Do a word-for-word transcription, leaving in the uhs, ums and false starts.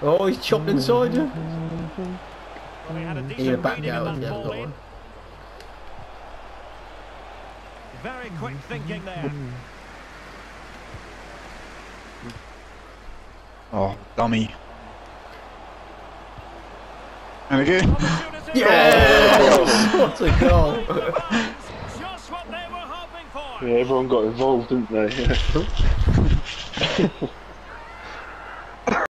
Oh, he's chopped inside you. Well, he had a He decent back reading of out if that you haven't ball got in. one. Very quick thinking there. Oh, dummy. There we go. Opportunity. Yes! What a goal! Just what they were hoping for. Yeah, everyone got involved, didn't they?